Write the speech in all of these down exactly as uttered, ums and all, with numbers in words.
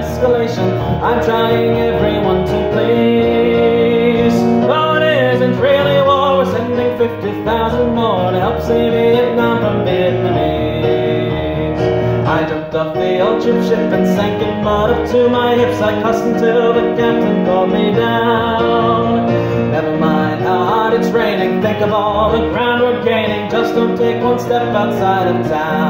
escalation. I'm trying everyone to please. Though it isn't really war, we're sending fifty thousand more to help save Vietnam from Vietnamese. I jumped off the old troop ship and sank in mud up to my hips. I cussed until the captain called me down. Never mind how hard it's raining, think of all the ground we're gaining. Just don't take one step outside of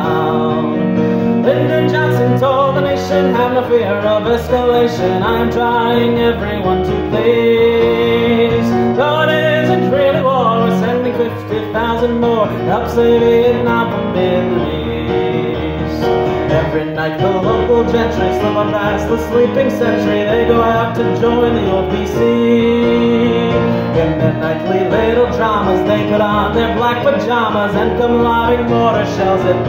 town. Lyndon Johnson told the nation, have no fear of escalation. I'm trying everyone to please. Though it isn't really war, we're sending fifty thousand more to help save Vietnam from Vietnamese. Every night the local gentry slip on past the sleeping sentry. They go out to join the O P C. In their nightly little dramas, they put on their black pajamas and come lobbing mortar shells at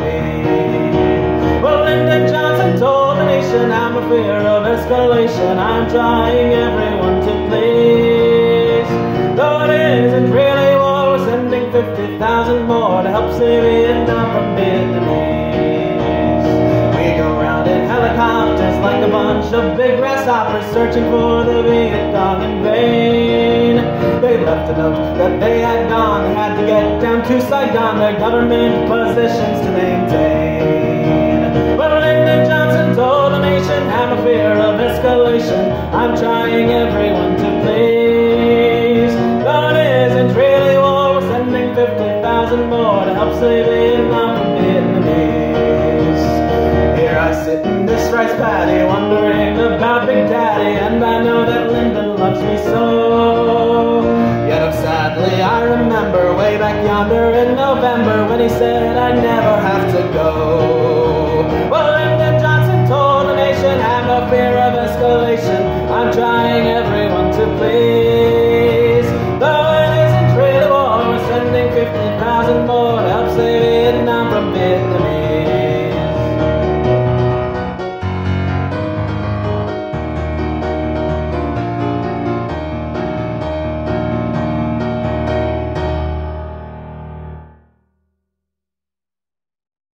me. Well, Lyndon Johnson told the nation, I'm a fear of escalation. I'm trying everyone to please. Though it isn't really war, we're sending fifty thousand more to help save Vietnam from Vietnamese. We go round in helicopters like a bunch of big grasshoppers, searching for the Viet Cong in vain. They left a note that they had gone. They had to get down to Saigon, their government positions to maintain. Well, Lyndon Johnson told the nation, have no fear of escalation. I'm trying everyone to please. Though it isn't really war, we're sending fifty thousand more to help save Vietnam from Vietnamese. Here I sit in this rice paddy, wondering about Big Daddy, and I know that Lyndon loves me so. Yet oh, sadly I remember way back yonder in November when he said I'd never have to go. Well, Lyndon Johnson told the nation, have no fear of escalation. I'm trying everyone to please.